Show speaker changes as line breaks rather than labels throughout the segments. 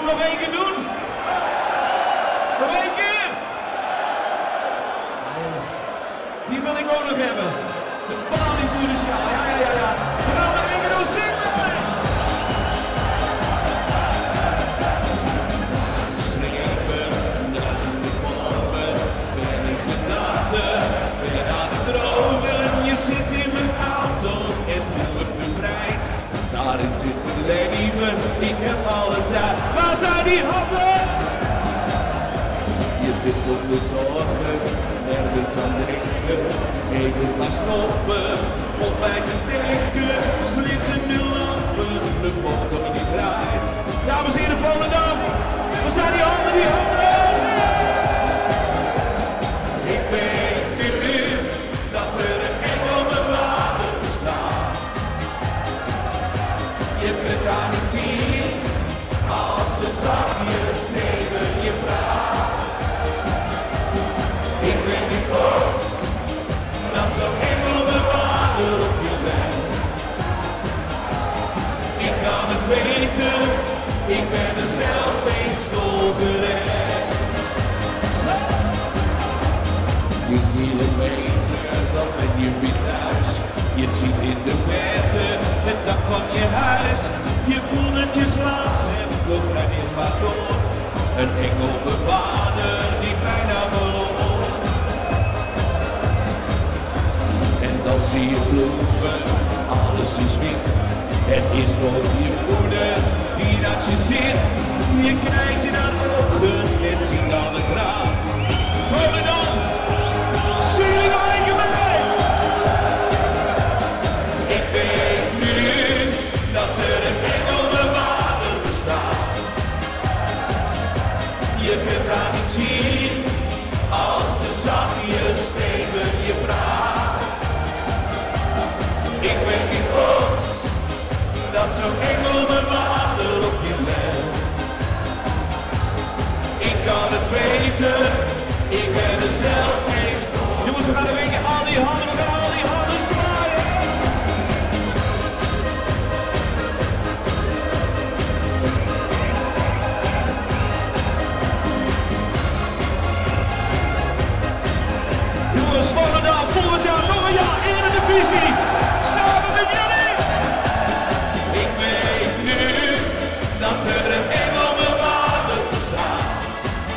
nog één keer doen? Nog één keer? Die wil ik ook nog hebben. De Bali-broeders, ja. We gaan nog één keer doen, zingen! Je zit in mijn auto en voel me bevrijd. Naar het leven, ik heb alle tijd. Waar zijn die handen? Je zit zonder zorgen, nergens aan denken. Even maar stoppen, om mij te denken. Flitsende lampen, de motor die draait. Dames en heren, Volendam, waar zijn die handen, die handen? Ik weet nu dat er een engelbewaarder bestaat. Je kunt haar niet zien als ze zachtjes tegen je praat. Ik weet nu ook dat zo'n engelbewaarder op je bent. Ik kan het weten, ik ben er zelf eens doorgerend. 10 kilometer, dan ben je weer thuis. Je ziet in de verte het dak van je huis. Je voelt dat je slaapt en toch ren je maar door. Een engelbewaarder die bijna verloor. En dan zie je bloemen, alles is wit. Het is voor je moeder die naast je zit. Je kijkt in haar ogen en ziet alle tranen. Volendam! Zing jullie nog één keer mee? Ik weet nu dat er een engelbewaarder bestaat. Je kunt haar niet zien als ze zachtjes tegen je praat. Ik weet nu ook dat zo'n engelbewaarder op je let. Ik kan het weten, ik ben er zelf eens door. Jongens, we gaan een beetje al die handen, we gaan al die handen zwaaien. Jongens, Volendam, volgend jaar nog een jaar in de divisie. Samen met jullie. Ik weet nu dat er een engelbewaarder bestaat.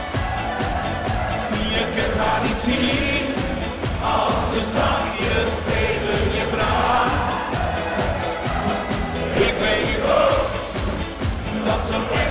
Je kunt haar niet zien als ze zachtjes tegen je praat. Ik weet ook dat zo'n